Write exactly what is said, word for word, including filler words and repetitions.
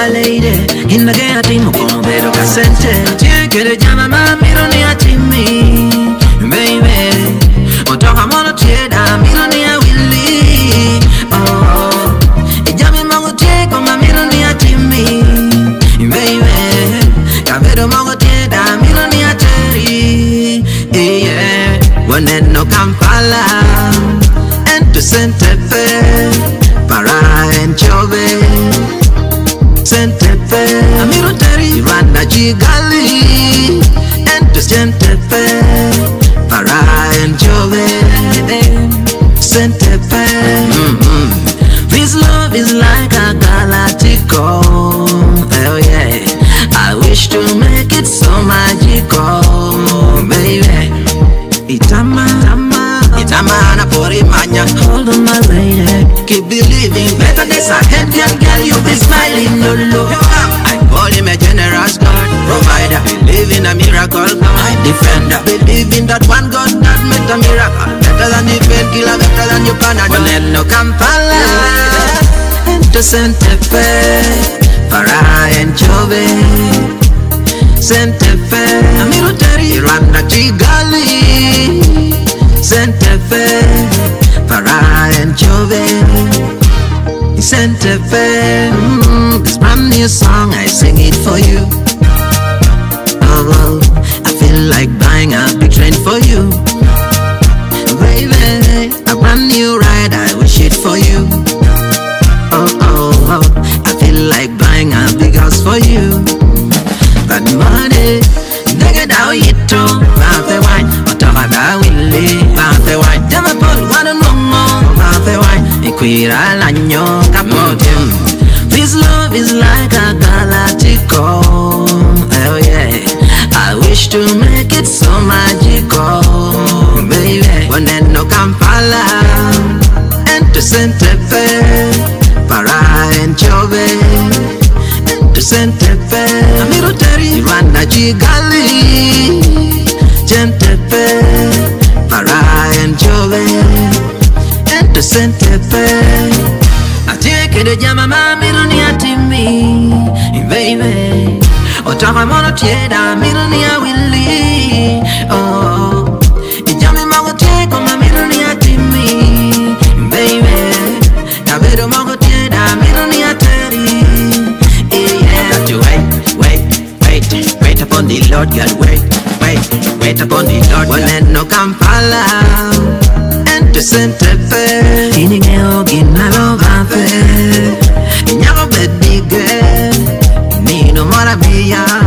my lady. In the game, I think I'm gonna be a center. Take it, Jama, my mirror, near me, baby. On top, I'm on a tear down, mirror, near Willie. Oh, it Jammy Mongo take on my mirror, near me, baby. Cavedo Mongo tear down, mirror, near Terry. Yeah, when it no Kampala and to Santa Fe, Para and Chove. Santa Fe, Amiro Terry, Randa Gigali, and to Santa Fe, Para and Jove, Santa Fe. Mm-hmm. This love is like a galactical. Oh yeah, I wish to make it so magical, baby. Itama, Itama, Itama, na pori manya. Hold on, my lady. Keep believing, better days ahead, girl, girl, you be smiling, no, no. I call him a generous God, provider. Believe in a miracle, God, defender. Believe in that one God that made a miracle. Better than the painkiller, better than your Panadol. When it no Kampala, into Santa Fe, Para and Jove, Santa Fe, Amiro Terry, Randa Gigali, Santa Fe, Para and Jove, Santa Fe. Mm, this brand new song, I sing it for you. Oh, oh, I feel like buying a big train for you, baby. A brand new ride, I wish it for you. Oh, oh, oh, I feel like buying a big house for you. That money, nigga, that you talk about the wine. Or talk about Willie, about the wine. Tell me, Paul, what do you know about the wine? Equira l'agno capote. This love is like a galactical. Oh yeah, I wish to make it so magical, baby. When it no Kampala and to Santa Fe, Para and Jove, and to Santa Fe, Amiro Terry, Randa Gigali, Santa Fe, Para and Jove, and to Santa Fe. I take it, Jama, my mirror near me, baby. Or talk, I'm on a tear down, mirror near Willie. Oh, it Jammy Mongo take on my mirror near me, baby. Cavedo Mongo tear down, mirror near Terry. Yeah, got to wait, wait, wait, wait upon the Lord, God, wait, wait, wait upon the Lord. When it no Kampala and to Santa Fe, feeling a ginalo vafe, inyago bed big, ni no mara beya.